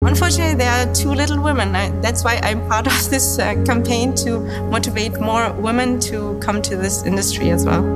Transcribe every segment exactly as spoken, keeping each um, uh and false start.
Unfortunately, there are too little women. I, that's why I'm part of this uh, campaign to motivate more women to come to this industry as well.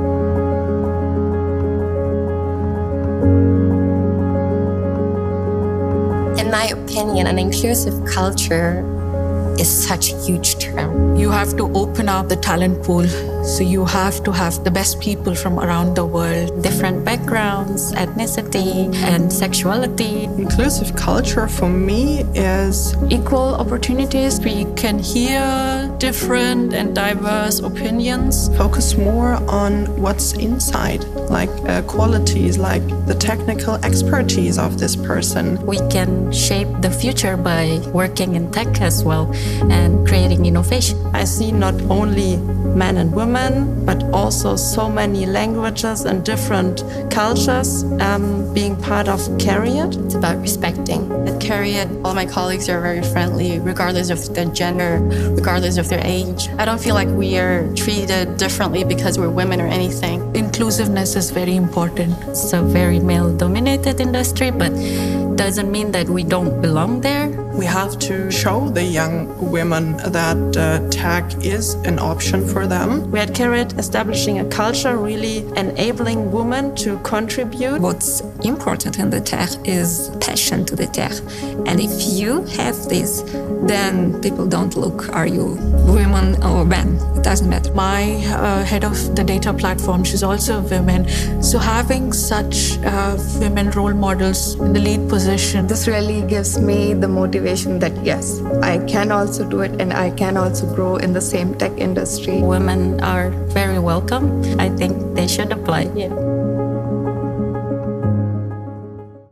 In my opinion, an inclusive culture is such a huge term. You have to open up the talent pool. So you have to have the best people from around the world. Different backgrounds, ethnicity, and sexuality. Inclusive culture for me is equal opportunities. We can hear different and diverse opinions. Focus more on what's inside, like uh, qualities, like the technical expertise of this person. We can shape the future by working in tech as well and creating innovation. I see not only men and women, but also so many languages and different cultures um, being part of CARIAD. It's about respecting. At CARIAD, all my colleagues are very friendly, regardless of their gender, regardless of their age. I don't feel like we are treated differently because we're women or anything. Inclusiveness is very important. It's a very male-dominated industry, but doesn't mean that we don't belong there. We have to show the young women that uh, tech is an option for them. We at CARIAD establishing a culture really enabling women to contribute. What's important in the tech is passion to the tech. And if you have this, then people don't look, are you women or men? It doesn't matter. My uh, head of the data platform, she's also a woman. So having such uh, women role models in the lead position. This really gives me the motivation that yes, I can also do it and I can also grow in the same tech industry. Women are very welcome. I think they should apply. Yeah.